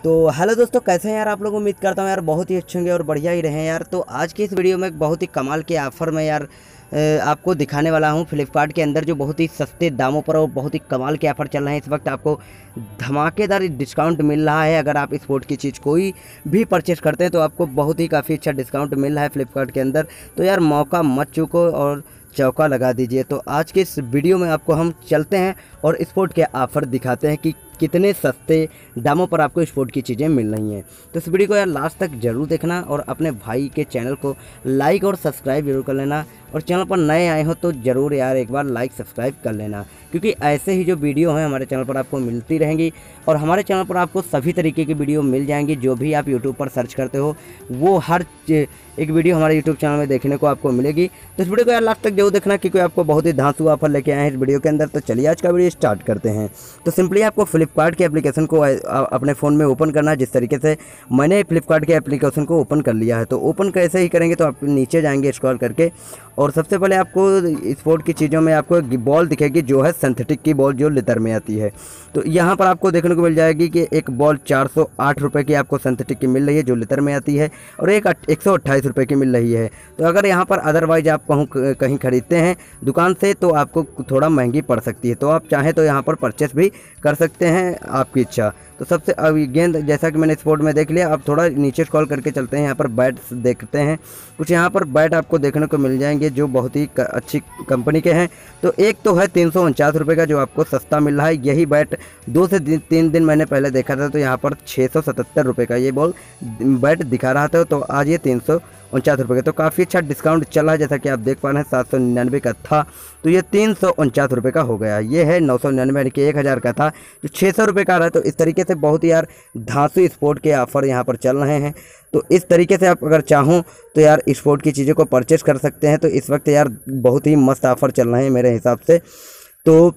तो हेलो दोस्तों, कैसे हैं यार आप लोग। उम्मीद करता हूँ यार बहुत ही अच्छे होंगे और बढ़िया ही रहें यार। तो आज की इस वीडियो में एक बहुत ही कमाल के ऑफ़र में यार आपको दिखाने वाला हूँ फ्लिपकार्ट के अंदर, जो बहुत ही सस्ते दामों पर और बहुत ही कमाल के ऑफ़र चल रहे हैं इस वक्त। आपको धमाकेदार डिस्काउंट मिल रहा है। अगर आप स्पोर्ट की चीज़ कोई भी परचेस करते हैं तो आपको बहुत ही काफ़ी अच्छा डिस्काउंट मिल रहा है फ्लिपकार्ट के अंदर। तो यार मौका मत चूको और चौका लगा दीजिए। तो आज के इस वीडियो में आपको हम चलते हैं और स्पोर्ट के ऑफ़र दिखाते हैं कि कितने सस्ते दामों पर आपको स्पोर्ट की चीज़ें मिल रही हैं। तो इस वीडियो को यार लास्ट तक ज़रूर देखना और अपने भाई के चैनल को लाइक और सब्सक्राइब जरूर कर लेना। और चैनल पर नए आए हो तो ज़रूर यार एक बार लाइक सब्सक्राइब कर लेना, क्योंकि ऐसे ही जो वीडियो हैं हमारे चैनल पर आपको मिलती रहेंगी। और हमारे चैनल पर आपको सभी तरीके की वीडियो मिल जाएंगी। जो भी आप यूट्यूब पर सर्च करते हो वो हर एक वीडियो हमारे यूट्यूब चैनल में देखने को आपको मिलेगी। तो इस वीडियो को यार लास्ट तक जरूर देखना, क्योंकि आपको बहुत ही धांसू ऑफर लेके आए हैं इस वीडियो के अंदर। तो चलिए आज का वीडियो स्टार्ट करते हैं। तो सिंपली आपको फ्लिपकार्ट के एप्लीकेशन को अपने फ़ोन में ओपन करना है। जिस तरीके से मैंने फ्लिपकार्ट के एप्लीकेशन को ओपन कर लिया है, तो ओपन कैसे ही करेंगे तो आप नीचे जाएंगे स्क्रॉल करके, और सबसे पहले आपको स्पोर्ट की चीज़ों में आपको एक बॉल दिखेगी जो है सिंथेटिक की बॉल, जो लेदर में आती है। तो यहाँ पर आपको देखने को मिल जाएगी कि एक बॉल 408 रुपये की आपको सिंथेटिक की मिल रही है जो लेदर में आती है, और एक 128 रुपये की मिल रही है। तो अगर यहाँ पर अदरवाइज आप कहीं खरीदते हैं दुकान से तो आपको थोड़ा महंगी पड़ सकती है। तो आप चाहें तो यहाँ पर परचेस भी कर सकते हैं, आपकी इच्छा। तो सबसे गेंद जैसा कि मैंने स्पोर्ट में देख लिया, अब थोड़ा नीचे स्क्रॉल करके चलते हैं। यहाँ पर बैट देखते हैं। कुछ यहाँ पर बैट आपको देखने को मिल जाएंगे जो बहुत ही अच्छी कंपनी के हैं। तो एक तो है 349 रुपये का जो आपको सस्ता मिल रहा है। यही बैट 2 से 3 दिन मैंने पहले देखा था, तो यहाँ पर 677 रुपये का ये बॉल बैट दिखा रहा था। तो आज ये 349 रुपये का, तो काफ़ी अच्छा डिस्काउंट चल रहा है। जैसा कि आप देख पा रहे हैं 799 का था तो ये 349 रुपये का हो गया। ये है 999 यानी कि 1000 का था जो 600 रुपये का आ रहा है। तो इस तरीके से बहुत ही यार धांसू स्पोर्ट के ऑफ़र यहाँ पर चल रहे हैं। तो इस तरीके से आप अगर चाहों तो यार स्पोर्ट की चीज़ों को परचेस कर सकते हैं। तो इस वक्त यार बहुत ही मस्त ऑफ़र चल रहे हैं मेरे हिसाब से। तो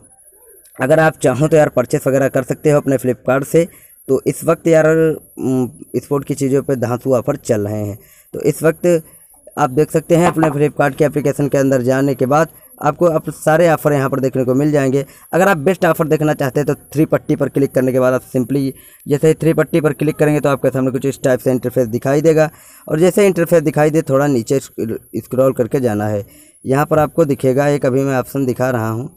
अगर आप चाहों तो यार परचेस वगैरह कर सकते हो अपने फ्लिपकार्ट से। तो इस वक्त यार स्पोर्ट की चीज़ों पे धांसू ऑफ़र चल रहे हैं। तो इस वक्त आप देख सकते हैं अपने फ्लिपकार्ट के एप्लीकेशन के अंदर जाने के बाद आपको अब सारे ऑफ़र यहाँ पर देखने को मिल जाएंगे। अगर आप बेस्ट ऑफ़र देखना चाहते हैं तो 3 पट्टी पर क्लिक करने के बाद आप सिंपली जैसे ही 3 पट्टी पर क्लिक करेंगे तो आपके सामने कुछ इस टाइप से इंटरफेस दिखाई देगा। और जैसे इंटरफेस दिखाई दे थोड़ा नीचे स्क्रॉल करके जाना है। यहाँ पर आपको दिखेगा एक, अभी मैं ऑप्शन दिखा रहा हूँ,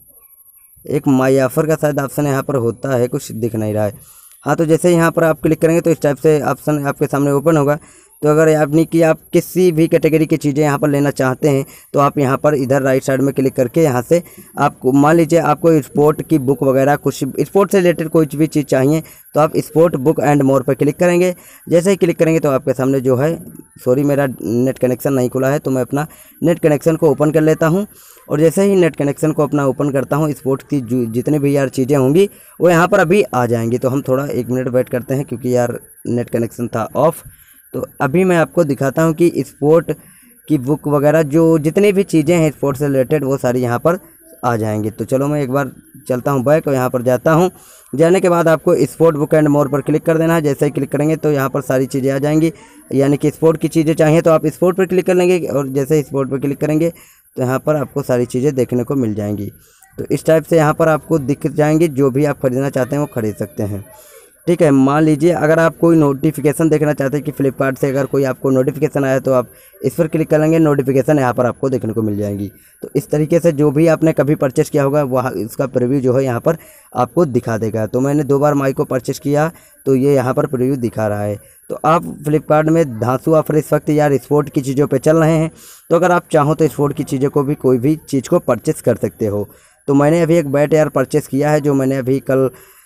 एक माई ऑफ़र का शायद ऑप्शन यहाँ पर होता है, कुछ दिख नहीं रहा है। हाँ, तो जैसे यहाँ पर आप क्लिक करेंगे तो इस टाइप से ऑप्शन आपके सामने ओपन होगा। तो अगर आपने कि आप किसी भी कैटेगरी की चीज़ें यहाँ पर लेना चाहते हैं तो आप यहाँ पर इधर राइट साइड में क्लिक करके यहाँ से आपको मान लीजिए आपको स्पोर्ट की बुक वगैरह कुछ स्पोर्ट से रिलेटेड कोई भी चीज़ चाहिए तो आप स्पोर्ट बुक एंड मोर पर क्लिक करेंगे। जैसे ही क्लिक करेंगे तो आपके सामने जो है, सॉरी मेरा नेट कनेक्शन नहीं खुला है तो मैं अपना नेट कनेक्शन को ओपन कर लेता हूँ। और जैसे ही नेट कनेक्शन को अपना ओपन करता हूँ स्पोर्ट की जितनी भी यार चीज़ें होंगी वो यहाँ पर अभी आ जाएंगी। तो हम थोड़ा 1 मिनट वेट करते हैं क्योंकि यार नेट कनेक्शन था ऑफ। तो अभी मैं आपको दिखाता हूँ कि स्पोर्ट की बुक वगैरह जो जितनी भी चीज़ें हैं स्पोर्ट से रिलेटेड वो सारी यहाँ पर आ जाएंगी। तो चलो मैं एक बार चलता हूँ बैक और यहाँ पर जाता हूँ। जाने के बाद आपको स्पोर्ट बुक एंड मोर पर क्लिक कर देना है। जैसे ही क्लिक करेंगे तो यहाँ पर सारी चीज़ें आ जाएंगी, यानी कि स्पोर्ट की चीज़ें चाहिए तो आप स्पोर्ट पर क्लिक कर लेंगे, और जैसे ही स्पोर्ट पर क्लिक करेंगे तो यहाँ पर आपको सारी चीज़ें देखने को मिल जाएंगी। तो इस टाइप से यहाँ पर आपको दिख जाएंगी, जो भी आप खरीदना चाहते हैं वो खरीद सकते हैं। ठीक है, मान लीजिए अगर आप कोई नोटिफिकेशन देखना चाहते हैं कि फ्लिपकार्ट से अगर कोई आपको नोटिफिकेशन आया तो आप इस पर क्लिक करेंगे, नोटिफिकेशन यहाँ पर आपको देखने को मिल जाएंगी। तो इस तरीके से जो भी आपने कभी परचेस किया होगा वह इसका प्रीव्यू जो है यहाँ पर आपको दिखा देगा। तो मैंने 2 बार माई को परचेस किया तो ये यहाँ पर प्रीव्यू दिखा रहा है। तो आप फ्लिपकार्ट में धांसू ऑफर इस वक्त यार स्पोर्ट की चीज़ों पर चल रहे हैं। तो अगर आप चाहो तो स्पोर्ट की चीज़ों को भी कोई भी चीज़ को परचेस कर सकते हो। तो मैंने अभी एक बैट यार परचेस किया है जो मैंने अभी कल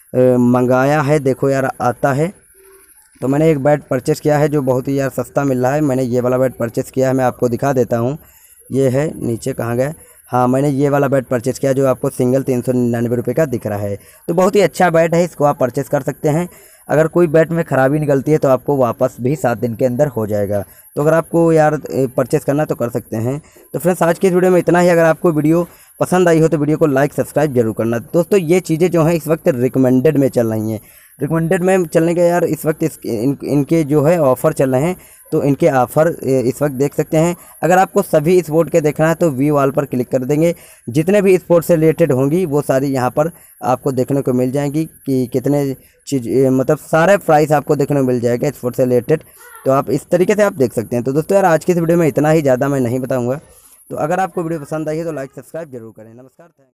मंगाया है। देखो यार आता है, तो मैंने एक बैट परचेस किया है जो बहुत ही यार सस्ता मिल रहा है। मैंने ये वाला बैट परचेस किया है, मैं आपको दिखा देता हूँ। ये है, नीचे कहाँ गया, हाँ मैंने ये वाला बैट परचेस किया जो आपको सिंगल 399 रुपये का दिख रहा है। तो बहुत ही अच्छा बैट है, इसको आप परचेस कर सकते हैं। अगर कोई बैट में ख़राबी निकलती है तो आपको वापस भी 7 दिन के अंदर हो जाएगा। तो अगर आपको यार परचेस करना तो कर सकते हैं। तो फ्रेंड्स आज की इस वीडियो में इतना ही। अगर आपको वीडियो पसंद आई हो तो वीडियो को लाइक सब्सक्राइब जरूर करना। दोस्तों ये चीज़ें जो हैं इस वक्त रिकमेंडेड में चल रही हैं। रिकमेंडेड में चलने के यार इस वक्त इनके जो है ऑफ़र चल रहे हैं, तो इनके ऑफ़र इस वक्त देख सकते हैं। अगर आपको सभी स्पोर्ट के देखना है तो व्यू ऑल पर क्लिक कर देंगे, जितने भी स्पोर्ट से रिलेटेड होंगी वो सारी यहाँ पर आपको देखने को मिल जाएंगी कि कितने चीज़ मतलब सारे प्राइस आपको देखने को मिल जाएगा स्पोर्ट से रिलेटेड। तो आप इस तरीके से आप देख सकते हैं। तो दोस्तों यार आज की इस वीडियो में इतना ही, ज़्यादा मैं नहीं बताऊँगा। तो अगर आपको वीडियो पसंद आई है तो लाइक सब्सक्राइब जरूर करें। नमस्कार।